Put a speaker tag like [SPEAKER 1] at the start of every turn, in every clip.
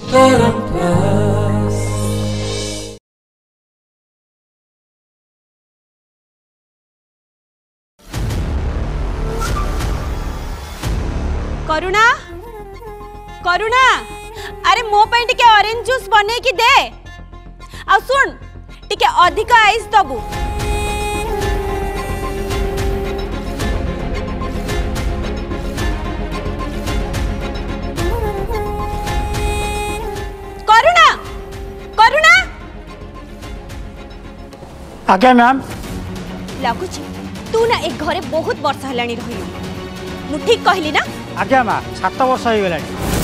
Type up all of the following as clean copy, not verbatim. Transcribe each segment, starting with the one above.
[SPEAKER 1] करुणा करुणा अरे मो पे टिके ऑरेंज जूस बने की दे आ सुन टिके अधिक आइस दबु करुणा करुणा
[SPEAKER 2] आज्ञा मैम
[SPEAKER 1] लगुच तू ना एक घरे बहुत वर्ष हलानी रही मु ठीक कहली ना
[SPEAKER 2] आज्ञा माँ 7 वर्ष हो गला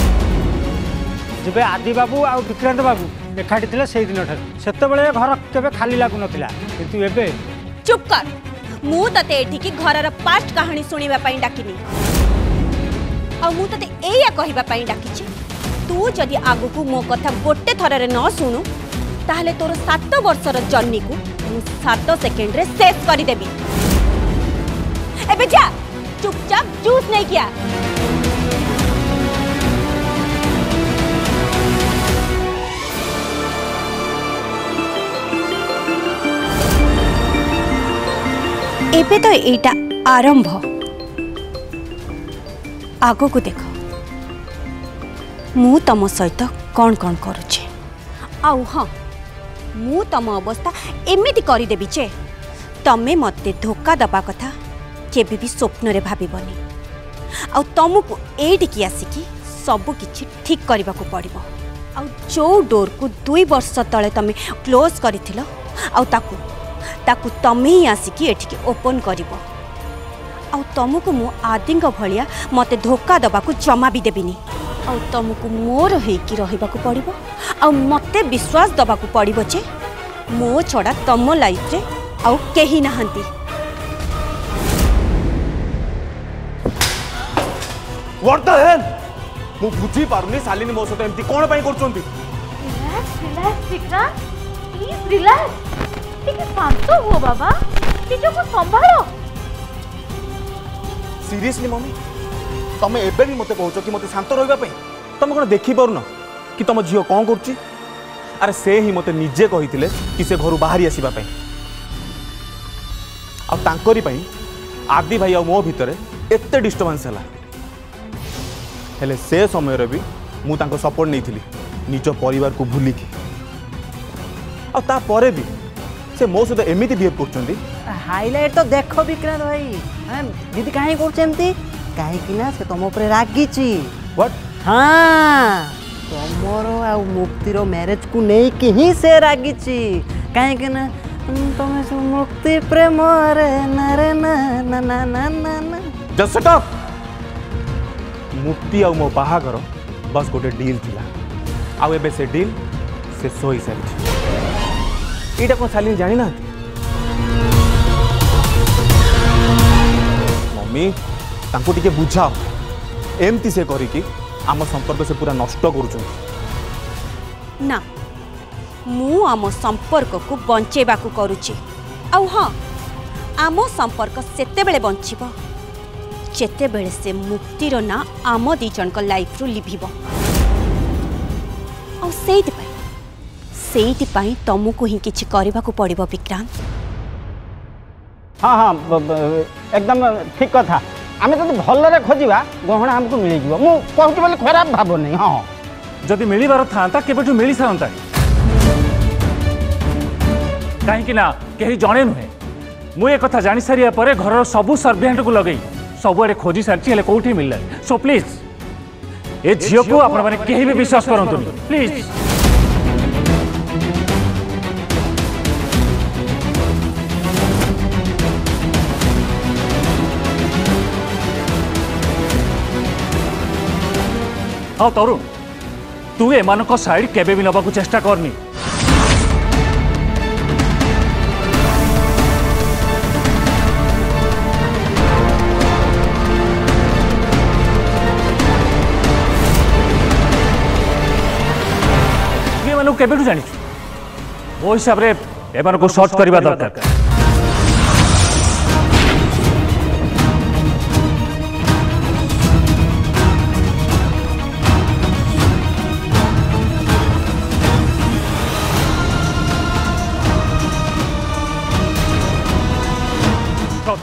[SPEAKER 2] जब आदि बाबू आ विक्रांत बाबू एकाठी थे से दिन से घर केवे खाली लगुन किंतु एबे
[SPEAKER 1] चुप कर मु तते एठिकी घरर पास्ट कहानी सुनिबा पई डाकिनी आ मु तते एया कहिबा पई डाकिछि तू जदि आगु को मो कथा गोटे थररे न सुनु ताहले तोर 7 वर्षर जर्नी को मु 7 सेकेंड रे सेव करि देबी एबे जा चुपचाप जूस नहीं किया एबे तो एटा आरंभ आगो को देख मु तम सहित कौन कौन करुचे आउ हाँ मु तम अवस्था एमिति करी देबी जे तमे मते धोखा दबा कथा केबे भी स्वप्न रे भाबीबनी आ तुमको एटिकी आसिकी सब किछि ठीक करबा को पड़िबो आ जो डोर को 2 वर्ष तले तमे क्लोज करिथिलो आ ताकू तमे ही आसिकी एटिकी ओपन करिबो आ तुमको मु आदिंग भलिया मते धोखा दबा को जमा भी देबिनी आ तुमको मोर हेकी रहिबा को पड़िबो आ मते विश्वास दबा को पड़िबो जे मो छडा तम लाइफ रे आ केही नाहंती
[SPEAKER 3] What the hell? मु बुझी पारुनी सालिनी मो सहित एमती कोन पई करचोंती
[SPEAKER 4] रिलैक्स विक्रांत प्लीज रिलैक्स टिके शांत हो बाबा निज को संभालो
[SPEAKER 3] सीरियसली मम्मी तमे एबे भी मते कहउछो कि मते शांत रहबा पई तमे कोन देखि पारुनो कि तम झियो कोन करची अरे से ही मते निजे कहिथिले कि से घरु बाहरी आसीबा पई आ तांकरी पई आदि भाई आ मो भितरे एते डिस्टर्बेंस हला हेले से समय रे भी मु तांको सपोर्ट नहीं थिली निज परिवार को भूली की आ ता परे भी से मो सहित एमिति बिहेव करचोंती
[SPEAKER 5] हाईलाइट तो देखो विक्रांत भाई दीदी काहे करचेंती काहे कि ना से तुम ऊपर रागीची
[SPEAKER 3] व्हाट
[SPEAKER 5] हाँ तुमरो आ मुक्तिर मैरिज को नहीं कि ही से रागीची काहे कि ना तुम से मुक्ति प्रेम रे ना रे ना ना ना ना ना
[SPEAKER 3] जस्ट शट अप मुक्ति आ मो बाहागर बस गोटे डील थिला आ एबे से डील से सोई सारी एटा को साली जानि ना मम्मी तांको टिके बुझाओ एमती से करी कि आम संपर्क से पूरा नष्ट करूछन
[SPEAKER 1] ना मु आम संपर्क को बंचेबा को करूची आ हाँ आम संपर्क सेते बेले बंचिबो जेते बेले से मुक्तिर ना आम दी जन को लाइफ रु लिभिबो आ सेइति पई तुमको ही किछि करबा को पड़िबो विक्रांत
[SPEAKER 2] हाँ हाँ एकदम ठीक कथा आम तो भलरे खोजा गहना हमको मिल जाव मु कहूँ बोले खराब भाव नहीं हाँ
[SPEAKER 6] जदि मिलबार था केबेठु मिल सारंता कहीं ना कहीं जड़े नुहे मुझे कथा जानी सारिया पर घर सबू सर्भेन्ट को लगे सबुआड़े खोजी सारी कौटी मिलला सो प्लीज ए झील को आपण भी विश्वास करंतु प्लीज हाँ तरुण तू एमानक साइड केबे भी नबाकू चेष्टा करनी केबेठु जानी मो हिसाब से एमान को सर्च करवा दरकार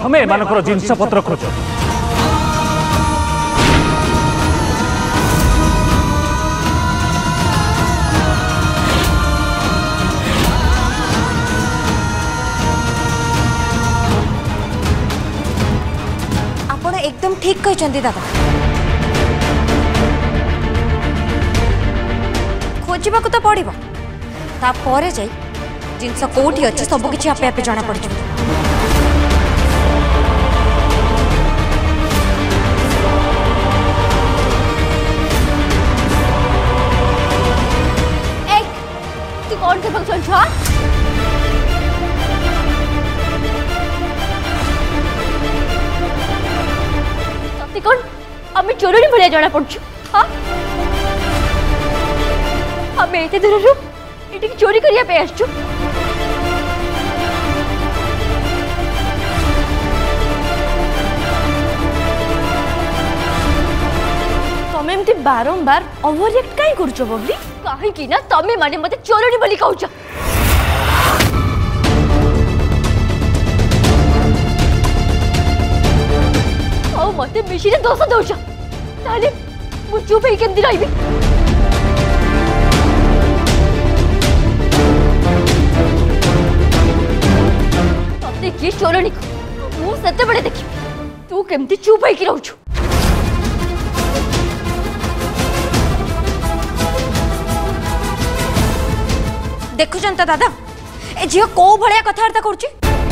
[SPEAKER 6] तमें एमानकर जिनस पत्र खोज।
[SPEAKER 1] आपण एकदम ठीक कहते दादा। खोजा तो पड़ो तापर जा जिनस कौटी अच्छे सब किसी आपे आपे जना पड़ जाए।
[SPEAKER 4] तू कौन के पक्ष चल छा? तते कौन आमे चोरनी भलिया जना पड़छु? हां आमे एते दूर रु एटी चोरी करिया पे आछछु। तमे एमती बारंबार ओवर रिएक्ट काई करछो बबली? काहे कि ना तमे माने मते चोरनी बोली कहउछ। ओ मते मिशिरे दोष दउछ। ताले मु चुप हे केमती रहबी? तते की चोरनी को मु सते बडे देखि तू केमती चुप हे कि रहउछ।
[SPEAKER 1] देखुन तो दादा ए झील कौ भाया कथबार्ता करुच्ची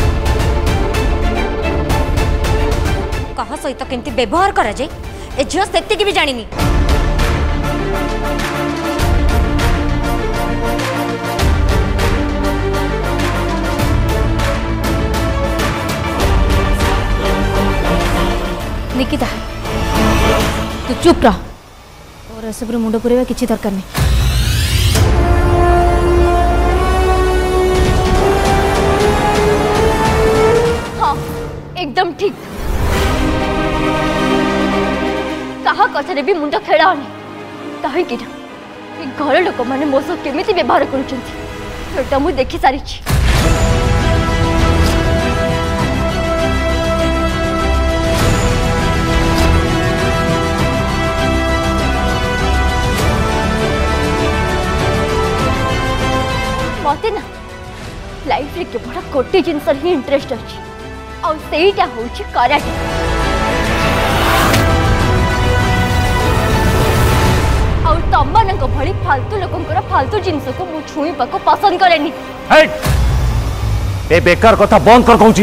[SPEAKER 1] कहा सहित केमती व्यवहार करा जाए ए झील से भी जानी।
[SPEAKER 4] निकिता तू चुप रह और एसब मुंड पुरेवा किसी दरकार नहीं। एकदम ठीक कहा कथरे भी मुंड खेलानी कहीं घर लोक मैंने मो सह केमिति व्यवहार करुछंती मु देखि सारी। मते ना लाइफ रे केवल गोटे जिनस ही इंटरेस्ट अच्छी और सेटा होची कराटे। और तमनक भली फालतू लोकंकर फालतू जिनस को मु छुईबा को पसंद करेनी।
[SPEAKER 6] ए बेकार कथा बंद कर कहूची।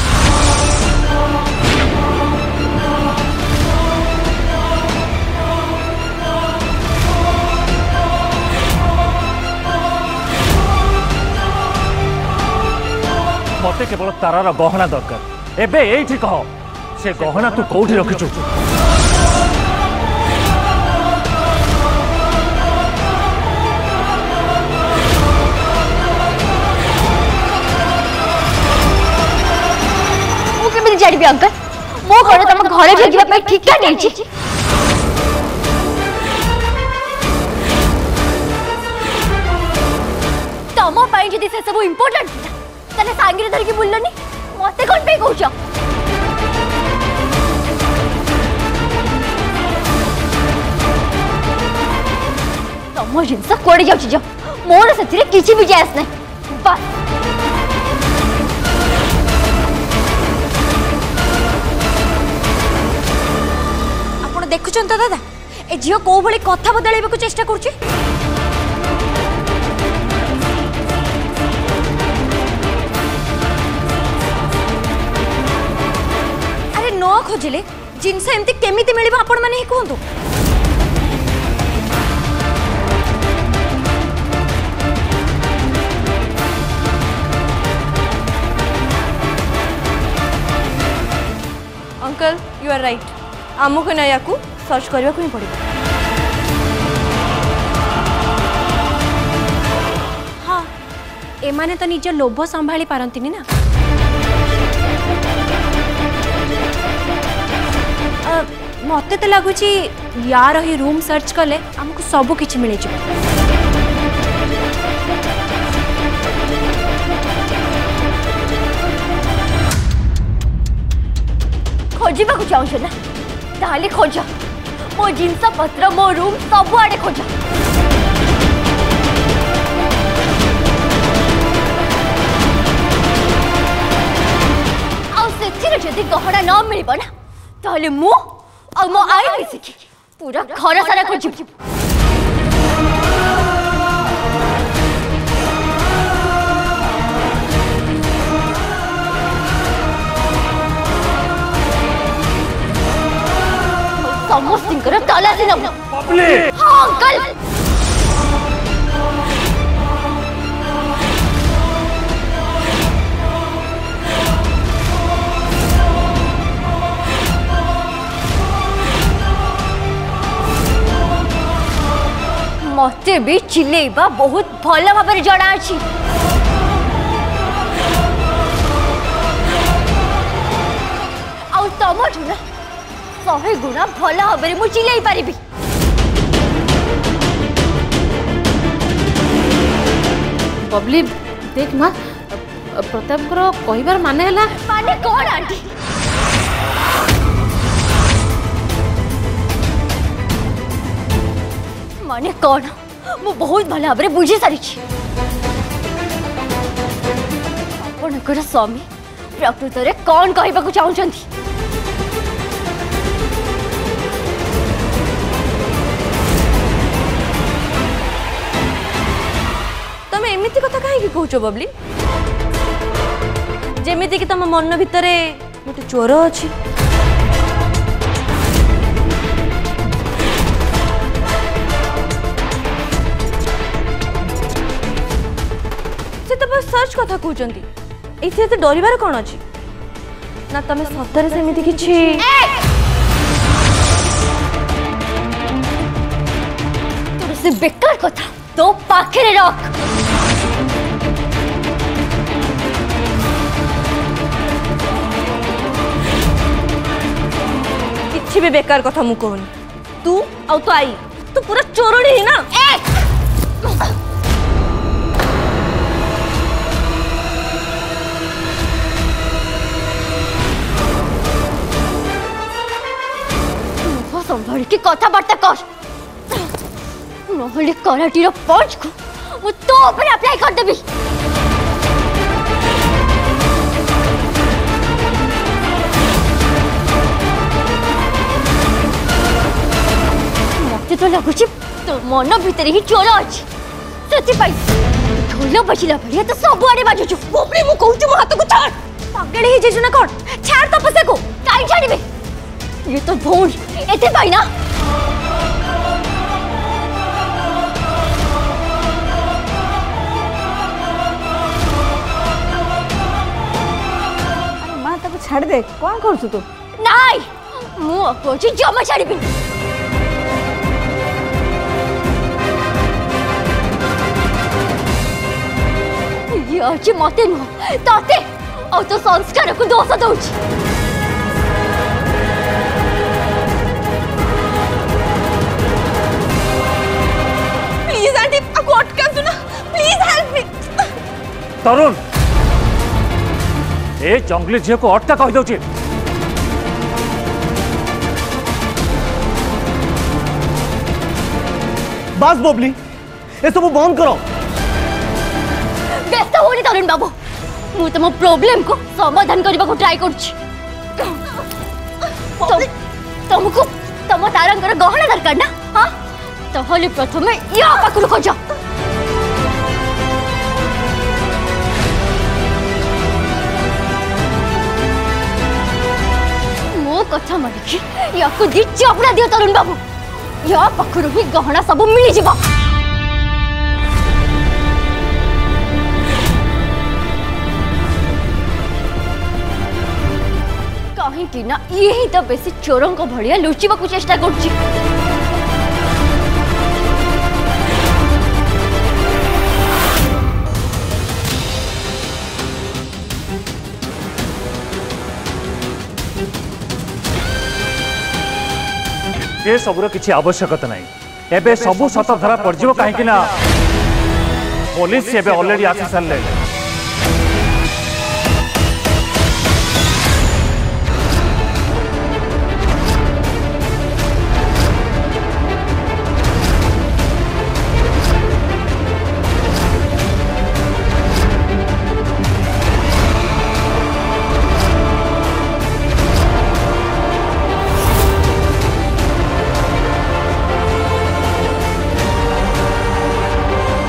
[SPEAKER 6] मते केवल तारार गहना दरकार एबे एठी कह से गहना तू कोठी रखिछु?
[SPEAKER 4] मु केमिति जानिबि अंकल मो घर तम घरे जगिबा पे ठिका नै छी। तम पाई जदी से सब इंपोर्टेंट तने सांगिरे धर के बुल्लनी मते कोन पे कहउछ? तम जिनस कोड़ी जाउछ जो मोर सथिरे किछि भी जायस नै बस।
[SPEAKER 1] आपण देखुछन त दादा ए झियो को भली कथा बदलाइबा को चेष्टा करछि। न खोजिले जिनस एमती केमिति मिलिबा आपण माने ही कहंतु। अंकल यू आर राइट आमको ना याकू सर्च करबा को ही पड़िबा। हां एमाने तो निज लोभ संभाली पारंतिनी ना। मते तो लगुच यार ही रूम सर्च कले आमको सब किछि मिले जिवो।
[SPEAKER 4] खोजा को चाहूछ ना ताले खोज मो जिनस पत्र मो रूम सब आड़े खोज जदि गहना न मिल ना ताले मु और मो आई मिसिकी पूरा घर सारा खोज समस्त तलाशी नब हाँ अंकल मते भी चिल्लेबा बहुत भल भाव जना अच्छी आमठू ना 100 गुणा भल भाव मु चिल्लाई पारि
[SPEAKER 7] बबली देख माँ प्रताप कहबार माने
[SPEAKER 4] कौन आंटी माने कौन मु बहुत भल भाव बुझी सारी आपणकर स्वामी प्रकृत में कौन कहबा चाहूँगी
[SPEAKER 7] तमें एमती कथा कहीं कौच बबली जेमिति कि तुम मन भितर गोटे चोर अच्छी सर्च कथा कहते ये डरबार कौन अच्छी ना तमें सतरे सेमती किछि
[SPEAKER 4] से बेकार कथा तो पाखे रख
[SPEAKER 7] किछि भी बेकार कथा मु कहूनी तू आ तो आई तू पूरा चोरणी ही ना
[SPEAKER 4] संभाल के कथबार्ता कर नहले कराटीर पंच को मु तो ऊपर अप्लाई कर देबी मते तो लगुच तो मन भीतर ही चोर अछि सच्ची पाई ढोल बजिला भलिया तो सब आड़े बाजुछु ऊपरे मु कहूछु मो हाथ को छाड़ पागल ही जेजु ना कोन छाड़ तपसे को काई छाड़ीबे ये तो भौणी एते पाई ना
[SPEAKER 7] माँ तक छाड़ दे कौन कर तू
[SPEAKER 4] नाई मु अपोची जमा छाड़ीबी ये अछि मते नु ताते और तो संस्कार को दोष दउछि
[SPEAKER 6] तरुण ए जंगली झील को अटका कही दौची
[SPEAKER 5] बस बबली ये सब बंद करो
[SPEAKER 4] व्यस्त होनी तरुण बाबू मु तुम प्रॉब्लम को समाधान करने को ट्राई कर तुमको तुम तारंगर गहना दरकार ना हाँ तो प्रथम या पाखु खोज कथा मानिकी या दी चापड़ा दियो तरुण बाबू या पाखर ही गहना सब मिली जीव कहीं ना यही तो बेसी चोरों को भलिया लुचिबा को चेष्टा करछि
[SPEAKER 6] ये सबुर किसी आवश्यकता नहीं एबे सबू सत धरा पड़ो कहीं ना पुलिस एबे ऑलरेडी आसी सारे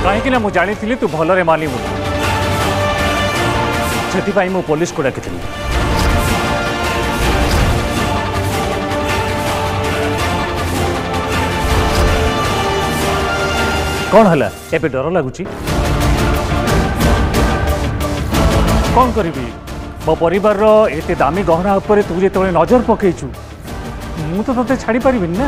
[SPEAKER 6] कहीं मु जानी तू भलरे मानिबु से मु पुलिस को डाकी कौन है एबे डर लगुच कौन करी मो परिवार एते दामी गहना उपर तू जो नजर पकईचु मु तो ते छाड़ी पारि ना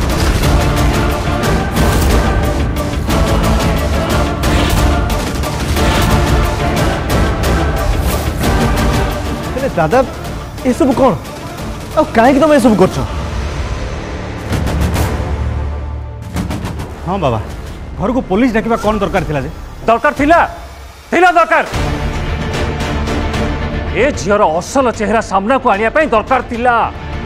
[SPEAKER 8] दादा ये सब कौन कहीं तुम ये सब कर
[SPEAKER 2] हाँ बाबा घर को पुलिस डाकिबा कौन दरकार थिला जे
[SPEAKER 6] दरकार ए झीर असल चेहरा सामना को आनिया ପାଇଁ दरकार थिला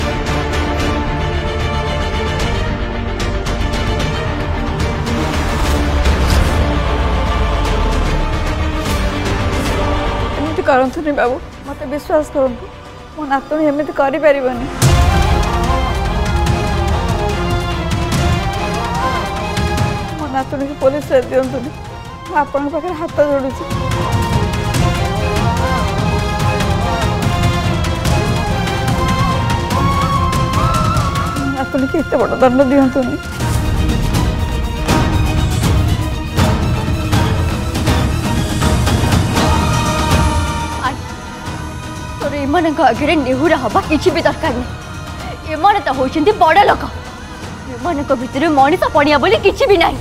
[SPEAKER 9] एमती करंतुनी बाबू मत विश्वास करंतु मो नातुणी एमती करि परिबनी मो नातुणी को पुलिस रे दियंतुनी आपन पाखे हाथ जोड़ुची नातुणी के एते बड़ दंड दियंतुनी
[SPEAKER 4] एमान आगे नेहुरा हवा किसी भी दरकार नहीं एमान तो होती बड़ लोक एमान भितर मनीष पड़िया बोली किसी भी नहीं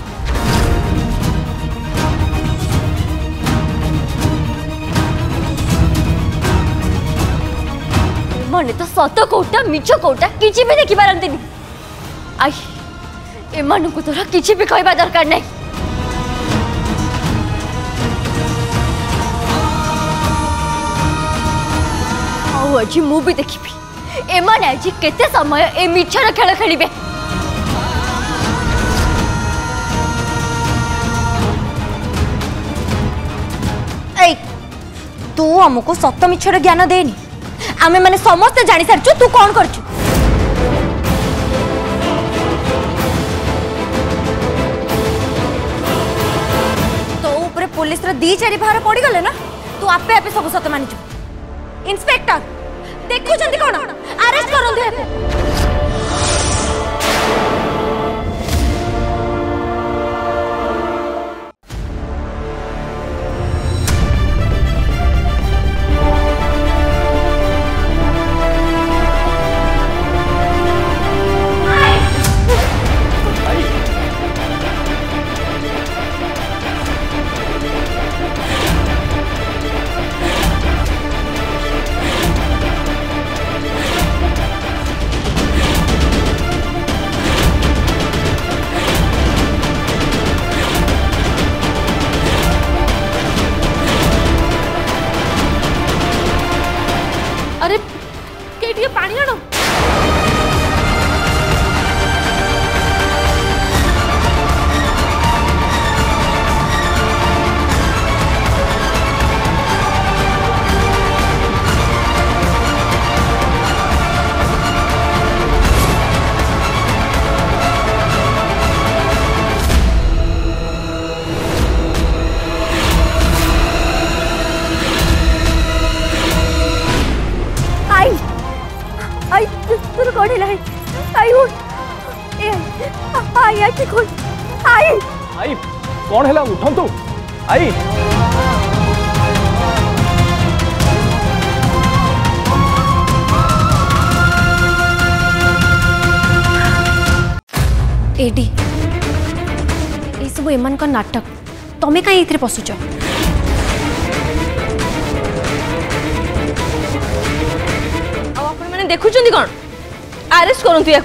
[SPEAKER 4] एमान तो सत कोटा मिछ कोटा किसी भी देखी पारती आई एमान को तोरा किसी भी कहवा दरकार नहीं आज मु भी देखी एमान आज केते समय ए मिछर खेल खेलिबे
[SPEAKER 1] ए तू हमको सत मिछर ज्ञान देनी आमे माने समस्त जानि सारछु तू कौन करछु तो ऊपर पुलिस रो 2-4 भार पड़ी गले ना तू आपे आपे सब सत मानि छु इंस्पेक्टर देखु जंदी कोन अरेस्ट करो दे
[SPEAKER 7] अरे के पानी आनो
[SPEAKER 4] आई तोर कोन है आई हो ए आई आई ठीक हो आई
[SPEAKER 8] कौन है उठंतु आई
[SPEAKER 7] एडी ये सब एमान का नाटक तमें कहीं इतरे पशुच
[SPEAKER 4] देखुं कौन अरेस्ट करूँ या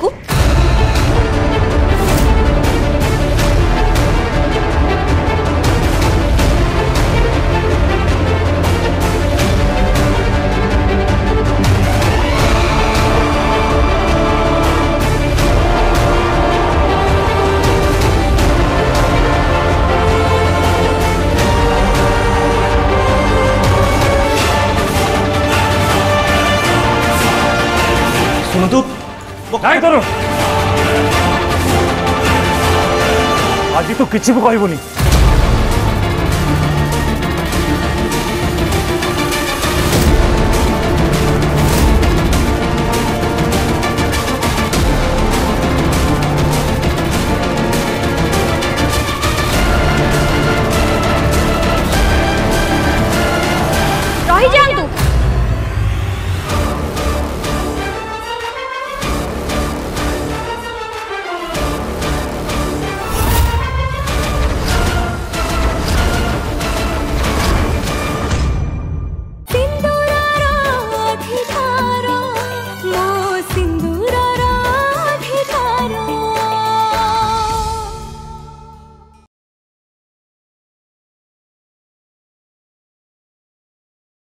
[SPEAKER 6] नहीं करो आज तू किसी भी कहबुनी